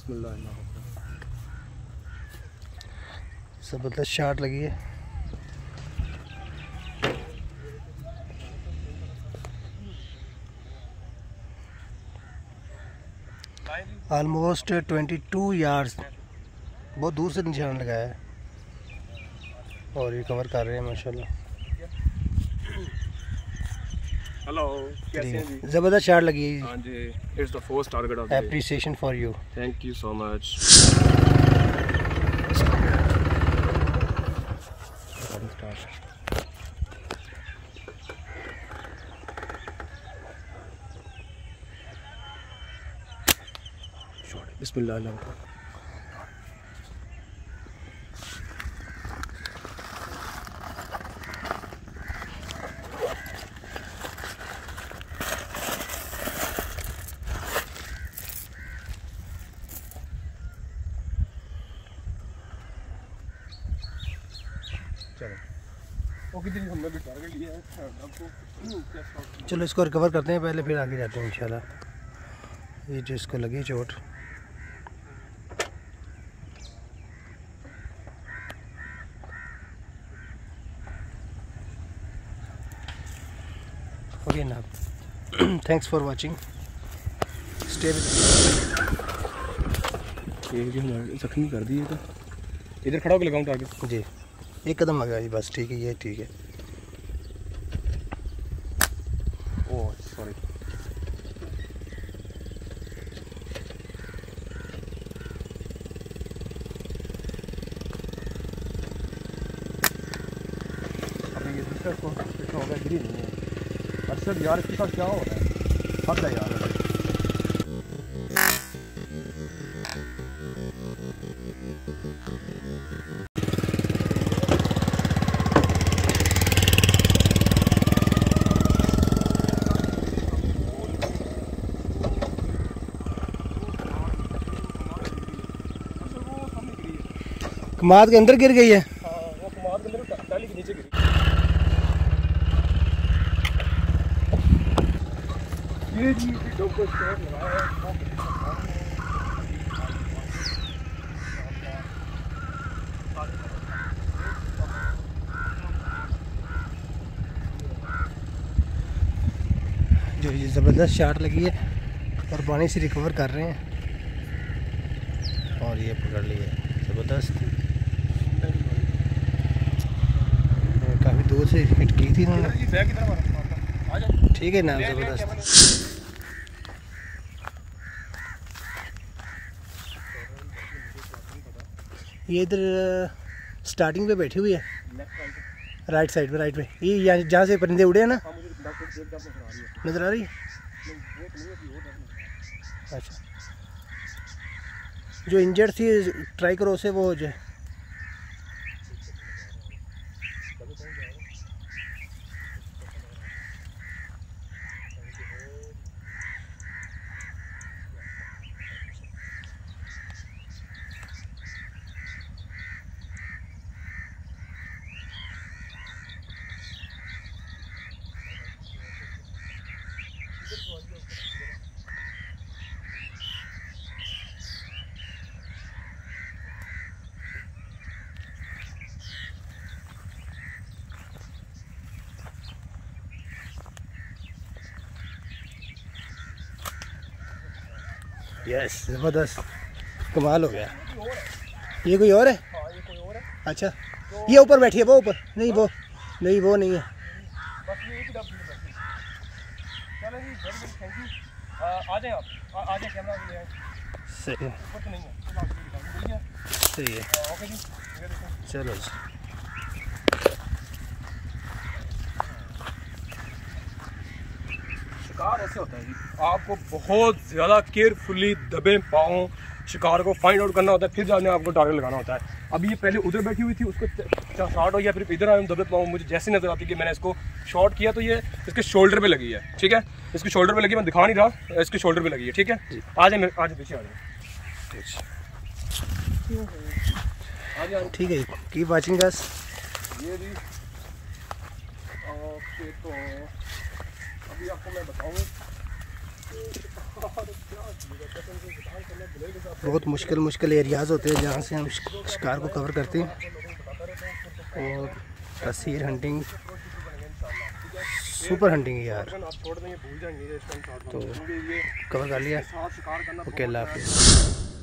बिस्मिल्लाह। ज़बरदस्त शॉट लगी है। ऑलमोस्ट 22 यार्ड्स, बहुत दूर से निशान लगाया है और ये कवर कर रहे हैं माशाल्लाह। हेलो, कैसे हैं जी? ज़बरदस्त शॉट लगी है। हाँ जी, it's the first target of the day. Appreciation for you. Thank you so much. बिस्मिल्लाह। चलो इसको रिकवर करते हैं पहले, फिर आगे जाते हैं इंशाल्लाह। ये जो इसको लगी चोट, ओके ना। Thanks for watching, stay with. ये हमारे जख्मी कर दिए तो इधर खड़ा होकर लगाऊं टारगेट जी, एक कदम लगा जी बस। ठीक है, ये ठीक है। Oh sorry. अब ये दूसरा को पिछड़ा होगा, गिरी नहीं है। अरशद यार इसके साथ क्या हो रहा है? हद है यार। कमाद के अंदर गिर गई है। वो कमाद के अंदर टाली के नीचे गिरी। ये जी डोको स्टॉप लगाया है। जो ये ज़बरदस्त शॉट लगी है और पानी से रिकवर कर रहे हैं और ये पकड़ ली है। ज़बरदस्त, काफ़ी दूर से हिट की थी इन्होंने। ठीक है ना, ज़बरदस्त। ये इधर स्टार्टिंग पे बैठी हुई है, राइट साइड पे, राइट पे। ये यहाँ जहाँ से परिंदे उड़े हैं ना, नज़र आ रही है? अच्छा, जो इंजर्ड थी ट्राई करो उसे वो हो जाए। यस, ज़बरदस्त, कमाल हो गया। ये कोई और है? हाँ, ये कोई और है। अच्छा, ये ऊपर बैठी है, वो ऊपर नहीं, वो नहीं, वो नहीं है। बस ये एक ही डब्बी में बैठी। चलो जी, वेरी वेरी थैंक यू। आ जाएं आप, आ जाएं, कैमरा ले आए। सही है, ऊपर तो नहीं है, सही है। ओके जी, ये देखो। चलो जी। शिकार ऐसे होता है जी, आपको बहुत ज़्यादा केयरफुली दबे पाँव शिकार को फाइंड आउट करना होता है, फिर जाने आपको टारगेट लगाना होता है। अभी ये पहले उधर बैठी हुई थी, उसको शॉट हो गया, फिर इधर आया दबे पाँव। मुझे जैसे नजर आती कि मैंने इसको शॉट किया तो ये इसके शोल्डर पे लगी है। ठीक है, इसके शोल्डर पे लगी, मैं दिखा नहीं रहा, इसके शोल्डर पे लगी है। ठीक है, आ जाए, आज पीछे आ जाए। ठीक है, कीप वाचिंग अस। ये जी ओके, तो अभी आपको मैं बताऊँ बहुत मुश्किल एरियाज़ होते हैं जहाँ से हम शिकार को कवर करते हैं। और कसीर हंटिंग सुपर हंटिंग है यार। तो कवर कर लिया। ओके, अल्लाह हाफिज़।